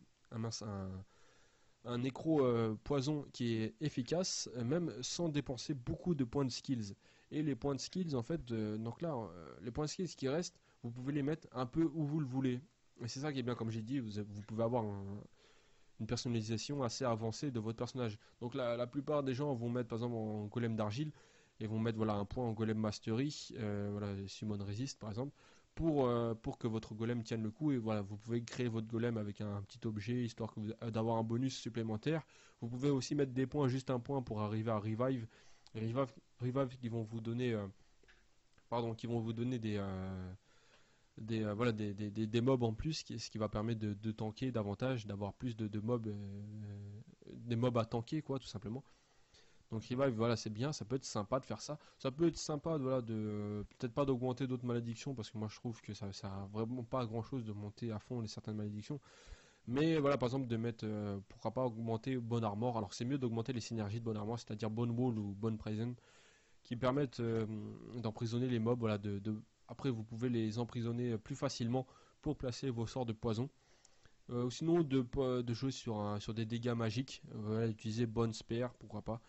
un nécro poison qui est efficace, même sans dépenser beaucoup de points de skills. Et les points de skills, en fait, donc là, les points de skills qui restent, vous pouvez les mettre un peu où vous le voulez. Et c'est ça qui est bien, comme j'ai dit, vous pouvez avoir une personnalisation assez avancée de votre personnage. Donc la plupart des gens vont mettre par exemple en golem d'argile et vont mettre voilà, un point en golem mastery, voilà, summon resist par exemple, pour que votre golem tienne le coup. Et voilà, vous pouvez créer votre golem avec un petit objet histoire d'avoir un bonus supplémentaire. Vous pouvez aussi mettre des points, juste un point pour arriver à revive. Revive qui vont vous donner qui vont vous donner voilà, des mobs en plus, ce qui va permettre de tanker davantage, d'avoir plus de mobs, des mobs à tanker, quoi, tout simplement. Donc revive, voilà, c'est bien, ça peut être sympa de faire ça. Ça peut être sympa, voilà, peut-être pas d'augmenter d'autres malédictions, parce que moi je trouve que ça sert vraiment pas à grand chose de monter à fond certaines malédictions. Mais voilà, par exemple, de mettre, pourquoi pas augmenter Bonne Armor. Alors c'est mieux d'augmenter les synergies de Bonne Armor, c'est-à-dire Bone Wall ou Bone Prison, qui permettent d'emprisonner les mobs. Voilà, après, vous pouvez les emprisonner plus facilement pour placer vos sorts de poison. Ou sinon, de jouer sur des dégâts magiques. Voilà, utiliser Bone Spear, pourquoi pas.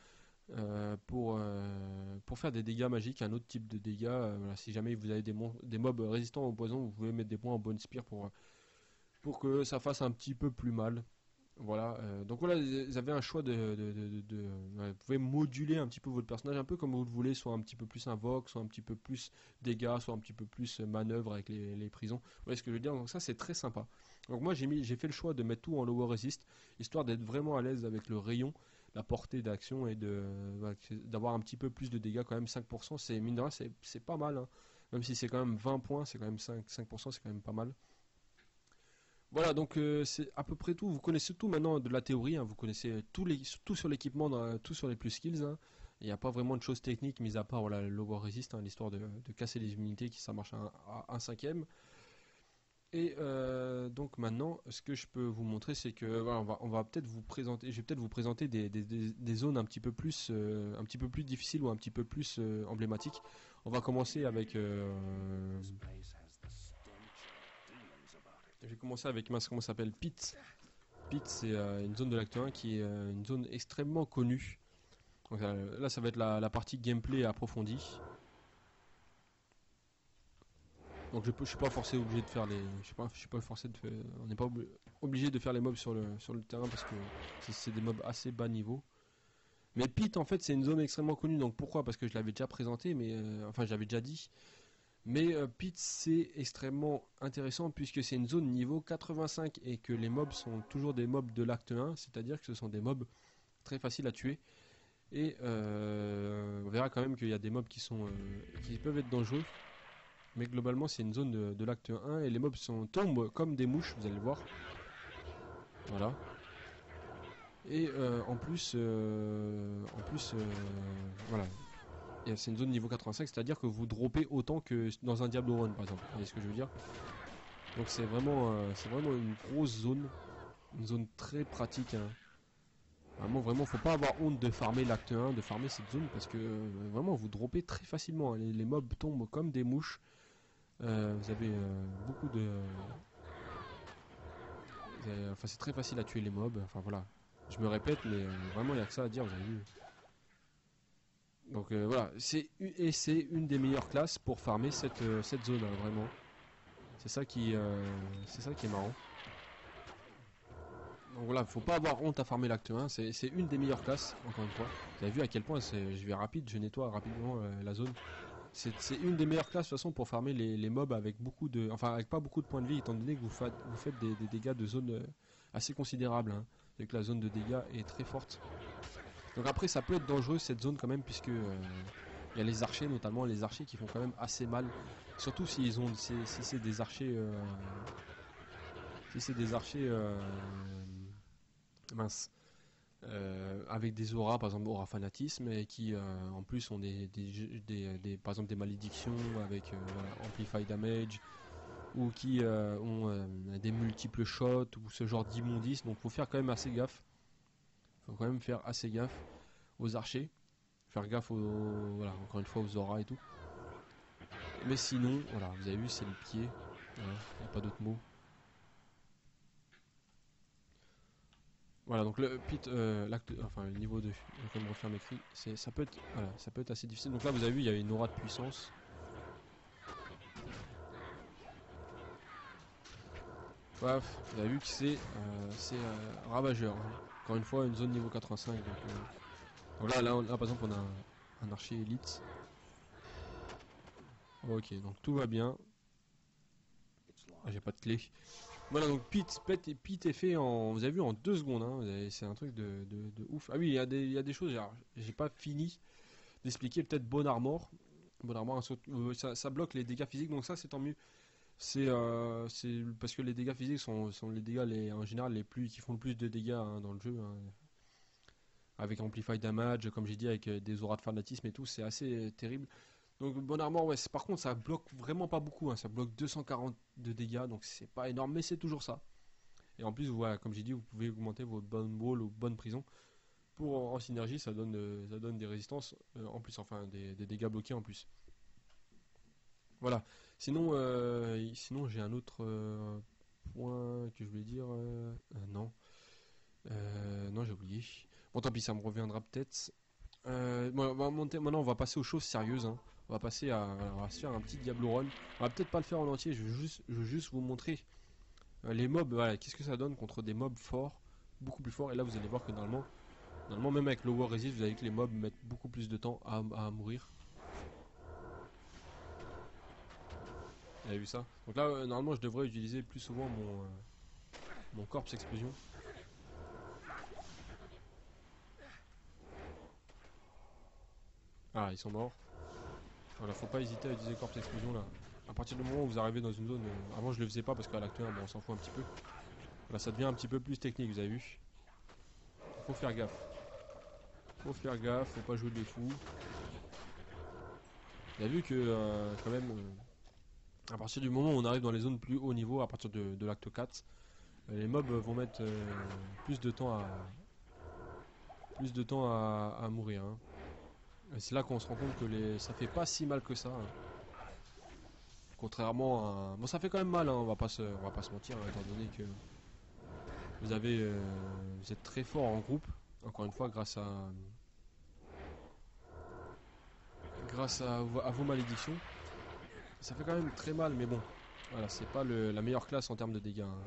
Pour faire des dégâts magiques, un autre type de dégâts. Voilà, si jamais vous avez des mobs résistants au poison, vous pouvez mettre des points en Bone Spear pour que ça fasse un petit peu plus mal. Voilà, donc voilà, vous avez un choix ouais, vous pouvez moduler un petit peu votre personnage, un peu comme vous le voulez, soit un petit peu plus invoque, soit un petit peu plus dégâts, soit un petit peu plus manœuvre avec les prisons. Vous voyez ce que je veux dire? Donc ça, c'est très sympa. Donc moi, j'ai fait le choix de mettre tout en lower resist, histoire d'être vraiment à l'aise avec le rayon, la portée d'action et voilà, d'avoir un petit peu plus de dégâts quand même. 5%, c'est mine de rien, c'est pas mal, hein. Même si c'est quand même 20 points, c'est quand même 5%, c'est quand même pas mal. Voilà, donc c'est à peu près tout. Vous connaissez tout maintenant de la théorie, hein. Vous connaissez tout sur l'équipement, tout sur les plus skills, hein. Il n'y a pas vraiment de choses techniques, mis à part voilà, le lower resist, hein, l'histoire de casser les unités, qui ça marche à un cinquième. Et donc maintenant, ce que je peux vous montrer, c'est que voilà, on va peut-être vous présenter, je vais peut-être vous présenter des zones un petit peu plus difficiles ou un petit peu plus emblématiques. On va commencer avec je vais commencer avec comment ça s'appelle Pit. Pit, c'est une zone de l'acte 1 qui est une zone extrêmement connue. Donc, là, ça va être la partie gameplay approfondie. Donc je suis pas forcé obligé de faire les, je suis pas forcé de faire, on n'est pas obligé de faire les mobs sur le terrain parce que c'est des mobs assez bas niveau. Mais Pit en fait c'est une zone extrêmement connue, donc pourquoi? Parce que je l'avais déjà présenté, mais enfin je l'avais déjà dit. Mais Pit c'est extrêmement intéressant puisque c'est une zone niveau 85 et que les mobs sont toujours des mobs de l'acte 1, c'est-à-dire que ce sont des mobs très faciles à tuer. Et on verra quand même qu'il y a des mobs qui peuvent être dangereux. Mais globalement, c'est une zone de l'acte 1 et les mobs tombent comme des mouches, vous allez le voir. Voilà. Et voilà. C'est une zone niveau 85, c'est-à-dire que vous droppez autant que dans un Diablo Run, par exemple. Vous voyez ce que je veux dire? Donc c'est vraiment une grosse zone. Une zone très pratique, hein. Vraiment, faut pas avoir honte de farmer l'acte 1, de farmer cette zone, parce que vraiment, vous droppez très facilement, hein. Les mobs tombent comme des mouches. Vous avez beaucoup de... Enfin, c'est très facile à tuer les mobs. Enfin, voilà. Je me répète, mais vraiment, il n'y a que ça à dire, vous avez vu. Donc voilà, c'est une des meilleures classes pour farmer cette zone, hein, vraiment. C'est ça qui est marrant. Donc voilà, faut pas avoir honte à farmer l'acte 1, c'est une des meilleures classes, encore une fois. Vous avez vu à quel point je vais rapide, je nettoie rapidement la zone. C'est une des meilleures classes de toute façon pour farmer les mobs avec enfin avec pas beaucoup de points de vie, étant donné que vous faites des dégâts de zone assez considérables, hein, et que la zone de dégâts est très forte. Donc après ça peut être dangereux cette zone quand même, puisque il y a les archers, notamment les archers qui font quand même assez mal, surtout si c'est des archers si c'est des archers mince. Avec des auras, par exemple aura fanatisme, et qui en plus ont par exemple des malédictions avec voilà, amplify damage, ou qui ont des multiples shots ou ce genre d'immondices. Donc faut faire quand même assez gaffe. Faut quand même faire assez gaffe aux archers, faire gaffe voilà, encore une fois aux auras et tout. Mais sinon, voilà, vous avez vu, c'est le pied. Voilà, y a pas d'autre mot. Voilà, donc le pit, enfin le niveau 2, je vais quand même refaire mes cris, ça peut être assez difficile. Donc là vous avez vu, il y a une aura de puissance. Paf, vous avez vu que c'est ravageur, hein. Encore une fois, une zone niveau 85. Donc là, par exemple, on a un archer élite. Ok, donc tout va bien. Ah, j'ai pas de clé. Voilà, donc Pit est fait vous avez vu, en 2 secondes, hein. C'est un truc de ouf. Ah oui, il y a des choses, j'ai pas fini d'expliquer. Peut-être Bon Armor. Bon Armor, ça bloque les dégâts physiques, donc ça c'est tant mieux. C'est parce que les dégâts physiques sont les dégâts en général qui font le plus de dégâts, hein, dans le jeu, hein. Avec Amplify Damage, comme j'ai dit, avec des auras de fanatisme et tout, c'est assez terrible. Donc Bon Armor, ouais, par contre ça bloque vraiment pas beaucoup, hein, ça bloque 240 de dégâts, donc c'est pas énorme, mais c'est toujours ça. Et en plus, voilà, comme j'ai dit, vous pouvez augmenter votre bonne wall ou bonne prison. En synergie, ça donne des résistances en plus, enfin des dégâts bloqués en plus. Voilà. Sinon j'ai un autre point que je voulais dire. Non. Non, j'ai oublié. Bon, tant pis, ça me reviendra peut-être. Bon, maintenant, on va passer aux choses sérieuses, hein. On va se faire un petit Diablo Run. On va peut-être pas le faire en entier, je veux juste vous montrer Les mobs, voilà, qu'est-ce que ça donne contre des mobs forts, beaucoup plus forts. Et là vous allez voir que normalement même avec le War Resist, vous avez que les mobs mettent beaucoup plus de temps à mourir. Vous avez vu ça? Donc là, normalement je devrais utiliser plus souvent mon Corpse Explosion. Ah, ils sont morts. Voilà, faut pas hésiter à utiliser Corpse Explosion là. À partir du moment où vous arrivez dans une zone, avant je le faisais pas parce qu'à l'acte 1, bon, on s'en fout un petit peu. Là ça devient un petit peu plus technique, vous avez vu. Faut faire gaffe. Faut faire gaffe, faut pas jouer des fous. Vous avez vu que quand même, à partir du moment où on arrive dans les zones plus haut niveau, à partir de l'acte 4, les mobs vont mettre plus de temps à mourir. Hein. Et c'est là qu'on se rend compte que ça fait pas si mal que ça. Hein. Contrairement à... Bon, ça fait quand même mal, hein, on va pas se mentir, hein, étant donné que vous êtes très fort en groupe, encore une fois, à vos malédictions. Ça fait quand même très mal, mais bon, voilà, c'est pas la meilleure classe en termes de dégâts. Hein.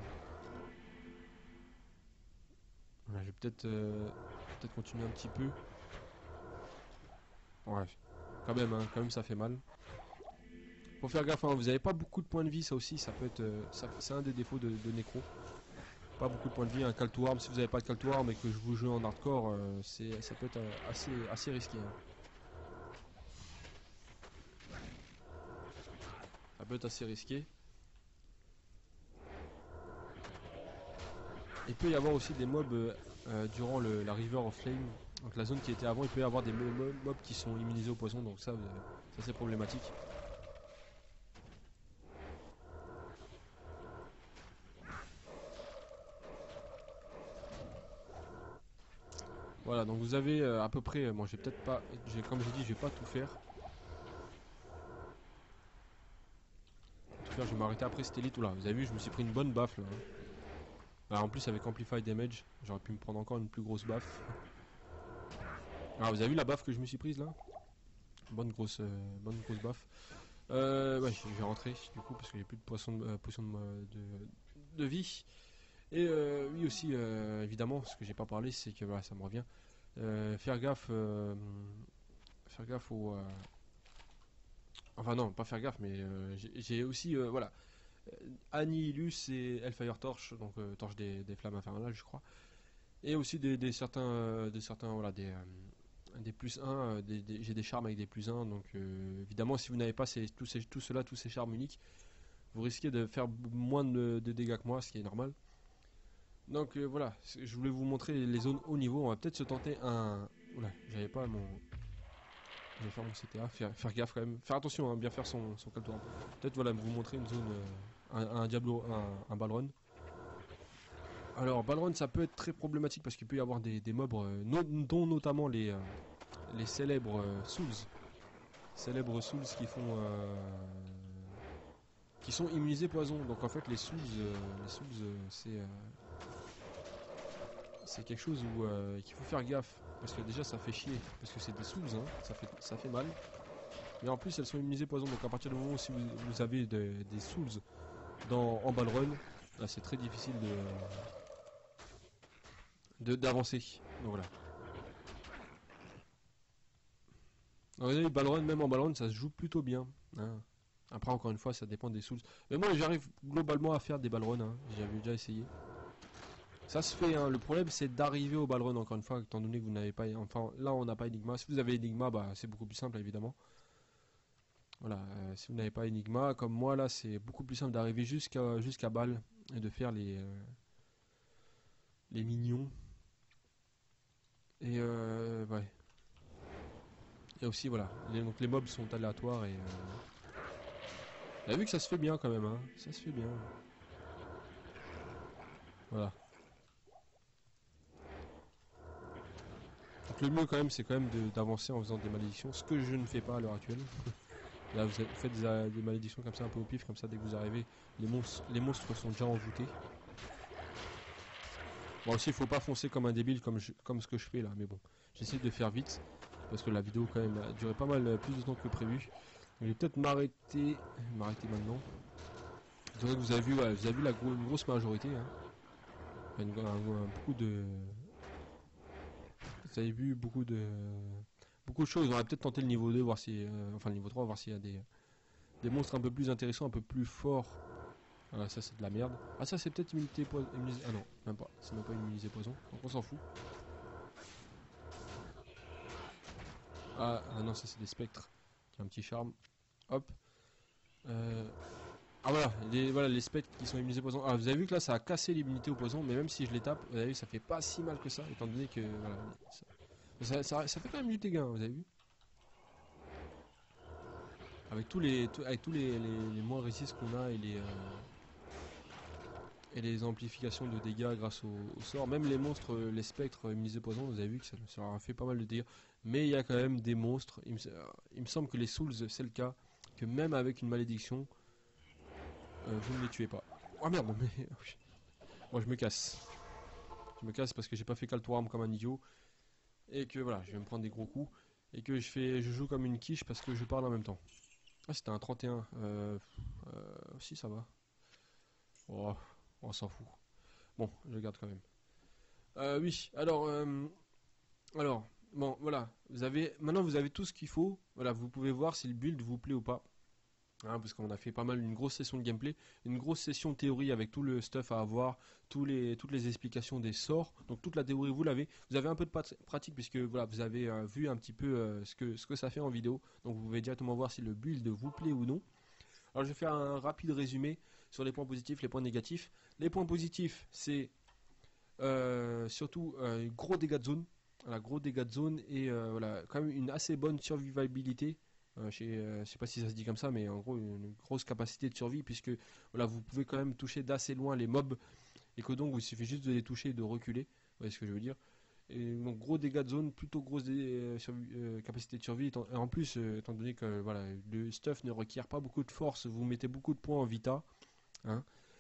Voilà, je vais peut-être continuer un petit peu. Ouais, quand même ça fait mal. Faut faire gaffe, hein, vous avez pas beaucoup de points de vie, ça aussi, ça peut être, c'est un des défauts de Necro. Pas beaucoup de points de vie, un call to arm, si vous n'avez pas de call to arm et que je vous joue en hardcore, ça peut être assez risqué. Hein. Ça peut être assez risqué. Il peut y avoir aussi des mobs durant la River of Flame, donc la zone qui était avant, il peut y avoir des mobs qui sont immunisés au poison, donc ça c'est problématique. Voilà, donc vous avez à peu près, bon j'ai peut-être pas, comme j'ai dit, je vais pas tout faire. Je vais m'arrêter après cette élite, là, vous avez vu, je me suis pris une bonne baffe là. Hein. Alors, en plus avec Amplify Damage, j'aurais pu me prendre encore une plus grosse baffe. Alors vous avez vu la baffe que je me suis prise là? Bonne grosse baffe. Ouais, je vais rentrer du coup parce que j'ai plus de potion de vie. Et oui aussi, évidemment, ce que j'ai pas parlé, c'est que voilà, ça me revient. Faire gaffe au... Enfin non, pas faire gaffe, mais j'ai aussi, voilà, Annihilus et Hellfire Torch, donc torche des flammes infernales, je crois. Et aussi certains voilà, des plus 1, j'ai des charmes avec des plus 1, donc évidemment si vous n'avez pas tous ces charmes uniques, vous risquez de faire moins de dégâts que moi, ce qui est normal. Donc voilà, je voulais vous montrer les zones haut niveau, on va peut-être se tenter un... Oula, j'avais pas mon... Je vais faire mon CTA, faire gaffe quand même, faire attention, hein, bien faire son caltoir. Peut-être voilà, vous montrer une zone, un Diablo, un Balron. Alors Balron ça peut être très problématique parce qu'il peut y avoir des mobs, dont notamment les célèbres Souls. Célèbres Souls qui sont immunisés poison. Donc en fait les Souls, c'est quelque chose où qu'il faut faire gaffe. Parce que déjà ça fait chier. Parce que c'est des Souls, hein, ça fait mal. Mais en plus elles sont immunisées poison. Donc à partir du moment où si vous avez des Souls en Balrun, là c'est très difficile d'avancer. Donc voilà. Alors, vous avez Balrun, même en Balrun, ça se joue plutôt bien. Hein. Après, encore une fois, ça dépend des souls. Mais moi, j'arrive globalement à faire des Balrun. Hein. J'avais déjà essayé. Ça se fait. Hein. Le problème, c'est d'arriver au Balrun, encore une fois, étant donné que vous n'avez pas. Enfin, là, on n'a pas Enigma. Si vous avez Enigma, bah, c'est beaucoup plus simple, évidemment. Voilà. Si vous n'avez pas Enigma, comme moi, là, c'est beaucoup plus simple d'arriver jusqu'à Bal et de faire les mignons. Et ouais. Et aussi, voilà. Donc, les mobs sont aléatoires et. Vous avez vu que ça se fait bien quand même, hein. Ça se fait bien. Voilà. Donc le mieux quand même, c'est quand même d'avancer en faisant des malédictions, ce que je ne fais pas à l'heure actuelle. Là, vous faites des malédictions comme ça un peu au pif, comme ça dès que vous arrivez, les monstres sont déjà envoûtés. Bon aussi, il faut pas foncer comme un débile comme ce que je fais là, mais bon, j'essaie de faire vite parce que la vidéo quand même a duré pas mal plus de temps que prévu. Je vais peut-être m'arrêter maintenant. Donc vous avez vu, ouais, vous avez vu une grosse majorité. Hein. Beaucoup de... Vous avez vu beaucoup de choses. On va peut-être tenter le niveau 2, voir si... enfin le niveau 3, voir s'il y a des monstres un peu plus intéressants, un peu plus forts. Ah, ça c'est de la merde. Ah ça c'est peut-être immunité poison. Ah non, même pas. C'est même pas immunisé poison. Donc on s'en fout. Ah non, ça c'est des spectres. Qui a un petit charme. Hop. Ah voilà, les spectres qui sont immunisés au poison. Ah vous avez vu que là ça a cassé l'immunité au poison, mais même si je les tape, vous avez vu ça fait pas si mal que ça, étant donné que voilà, ça fait quand même du dégât, vous avez vu. Avec tous les moins résistes qu'on a et les amplifications de dégâts grâce au sort, même les monstres, les spectres immunisés au poison, vous avez vu que ça leur a fait pas mal de dégâts. Mais il y a quand même des monstres, il me semble que les Souls c'est le cas, que même avec une malédiction, vous ne les tuez pas. Oh merde, mais... Bon, je me casse. Je me casse parce que j'ai pas fait Caltoram comme un idiot. Et que voilà, je vais me prendre des gros coups. Et que je joue comme une quiche parce que je parle en même temps. Ah, c'était un 31. Si, ça va. Oh, on s'en fout. Bon, je garde quand même. Oui, alors, bon, voilà. Maintenant, vous avez tout ce qu'il faut. Voilà, vous pouvez voir si le build vous plaît ou pas. Hein, parce qu'on a fait pas mal une grosse session de gameplay, une grosse session de théorie avec tout le stuff à avoir, toutes les explications des sorts, donc toute la théorie vous l'avez. Vous avez un peu de pratique puisque voilà, vous avez vu un petit peu ce que ça fait en vidéo, donc vous pouvez directement voir si le build vous plaît ou non. Alors je vais faire un rapide résumé sur les points positifs, les points négatifs. Les points positifs, c'est surtout gros dégâts de zone, voilà, gros dégâts de zone et voilà, quand même une assez bonne survivabilité. Je sais pas si ça se dit comme ça, mais en gros une grosse capacité de survie puisque voilà, vous pouvez quand même toucher d'assez loin les mobs et que donc il suffit juste de les toucher et de reculer. Vous voyez ce que je veux dire? Et donc gros dégâts de zone, plutôt grosse capacité de survie. En plus, étant donné que voilà, le stuff ne requiert pas beaucoup de force, vous mettez beaucoup de points en vita. Hein.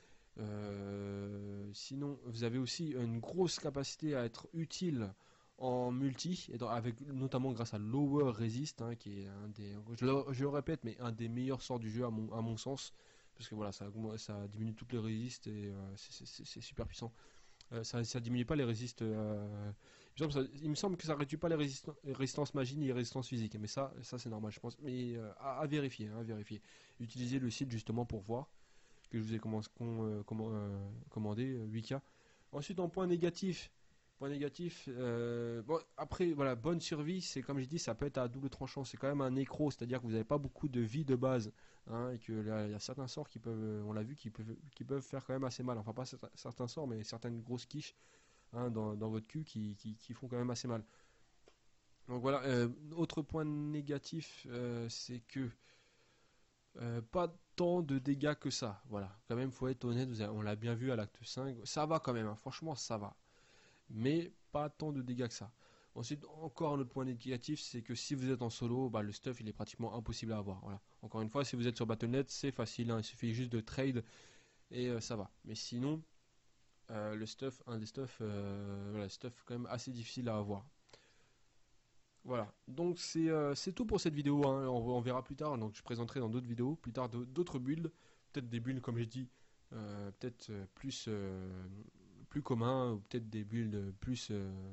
Sinon, vous avez aussi une grosse capacité à être utile en multi, avec notamment grâce à Lower Resist, hein, qui est un des, je le répète, mais un des meilleurs sorts du jeu à mon sens, parce que voilà, ça diminue toutes les résistes et c'est super puissant. Ça diminue pas les résistes. Il me semble que ça réduit pas les résistances magie ni les résistances physiques, mais ça c'est normal, je pense. Mais à vérifier, hein, à vérifier. Utilisez le site justement pour voir que je vous ai commandé 8K. Ensuite, en point négatif, bon, après, voilà, bonne survie, c'est comme j'ai dit, ça peut être à double tranchant. C'est quand même un nécro, c'est-à-dire que vous n'avez pas beaucoup de vie de base. Hein, et que là, il y a certains sorts qui peuvent, on l'a vu, qui peuvent faire quand même assez mal. Enfin, pas certains sorts, mais certaines grosses quiches hein, dans votre cul qui font quand même assez mal. Donc voilà, autre point négatif, c'est que pas tant de dégâts que ça. Voilà, quand même, faut être honnête, on l'a bien vu à l'acte 5. Ça va quand même, hein, franchement, ça va. Mais pas tant de dégâts que ça. Ensuite, encore un autre point négatif, c'est que si vous êtes en solo, bah, le stuff il est pratiquement impossible à avoir. Voilà. Encore une fois, si vous êtes sur Battle.net, c'est facile, hein, il suffit juste de trade et ça va. Mais sinon, un des stuff, voilà, stuff quand même assez difficile à avoir. Voilà, donc c'est tout pour cette vidéo, hein. On verra plus tard, donc je présenterai dans d'autres vidéos, plus tard d'autres builds, peut-être des builds comme j'ai dit, peut-être plus communs, ou peut-être des builds plus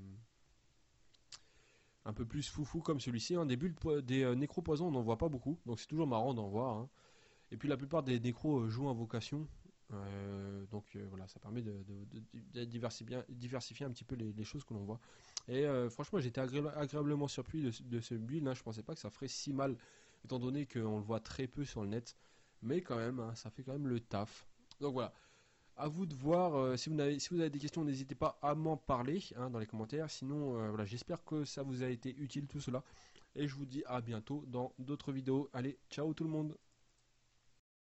un peu plus foufou comme celui-ci, hein. Des builds, des nécro-poisons on n'en voit pas beaucoup, donc c'est toujours marrant d'en voir, hein. Et puis la plupart des nécros jouent invocation, donc voilà, ça permet de diversifier un petit peu les choses que l'on voit. Et franchement, j'étais agréablement surpris de ce build, hein. Je pensais pas que ça ferait si mal, étant donné qu'on le voit très peu sur le net. Mais quand même, hein, ça fait quand même le taf. Donc voilà, à vous de voir. Si vous avez des questions, n'hésitez pas à m'en parler hein, dans les commentaires. Sinon, voilà, j'espère que ça vous a été utile tout cela. Et je vous dis à bientôt dans d'autres vidéos. Allez, ciao tout le monde!